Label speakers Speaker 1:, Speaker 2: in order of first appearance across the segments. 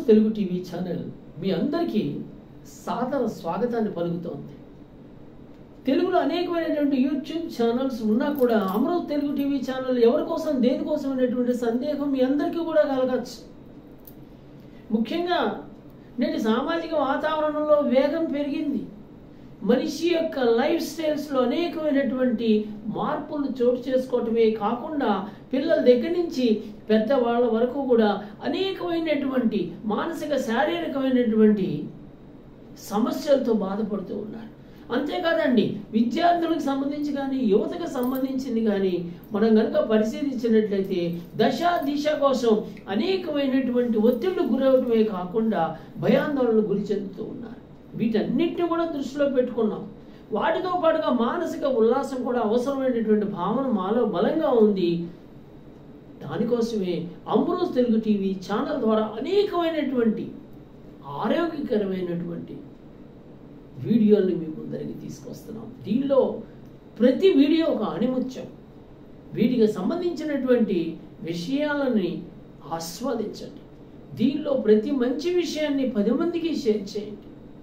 Speaker 1: Telugu TV channel మీ అందరికీ సాదర స్వాగతాన్ని పలుకుతోంది. తెలుగులో అనేకమైనటువంటి యూట్యూబ్ ఛానల్స్ ఉన్నా కూడా అమృజ్ తెలుగు టీవీ ఛానల్ ఎవరి కోసం దేనికోసం అనేటువంటి సందేహం మీ అందరికీ కూడా కలగచ్చు. ముఖ్యంగా నేటి సామాజిక వాతావరణంలో వేగం పెరిగింది. మనిషి యొక్క లైఫ్ స్టైల్స్లో అనేకమైనటువంటి మార్పులు చోటు చేసుకోవటమే కాకుండా పిల్లల దగ్గర నుంచి పెద్దవాళ్ళ వరకు కూడా అనేకమైనటువంటి మానసిక శారీరకమైనటువంటి సమస్యలతో బాధపడుతూ ఉన్నారు. అంతేకాదండి, విద్యార్థులకు సంబంధించి కానీ యువతకు సంబంధించింది కానీ మనం కనుక పరిశీలించినట్లయితే దశ దిశ కోసం అనేకమైనటువంటి ఒత్తిళ్లు గురవటమే కాకుండా భయాందోళనలు గురి చెందుతూ ఉన్నారు. వీటన్నిటిని కూడా దృష్టిలో పెట్టుకున్నాం. వాటితో పాటుగా మానసిక ఉల్లాసం కూడా అవసరమైనటువంటి భావన మాలో బలంగా ఉంది. దానికోసమే అమృజ్ తెలుగు టీవీ ఛానల్ ద్వారా అనేకమైనటువంటి ఆరోగ్యకరమైనటువంటి వీడియోల్ని మీ ముందరికి తీసుకొస్తున్నాం. దీనిలో ప్రతి వీడియో ఒక ఆణిముత్యం. వీటికి సంబంధించినటువంటి విషయాలని ఆస్వాదించండి. దీనిలో ప్రతి మంచి విషయాన్ని 10 మందికి షేర్ చేయండి.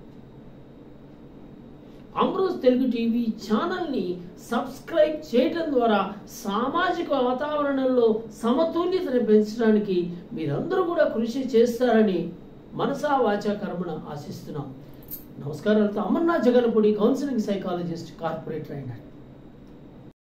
Speaker 1: అమృజ్ తెలుగు టీవీ ఛానల్ని సబ్స్క్రైబ్ చేయడం ద్వారా సామాజిక వాతావరణంలో సమతుల్యతను పెంచడానికి మీరందరూ కూడా కృషి చేస్తారని మనసా వాచా కర్మణ ఆశిస్తున్నాం. నమస్కారాలతో Amarnath Jaganpudi, counselling psychologist, corporate trainer.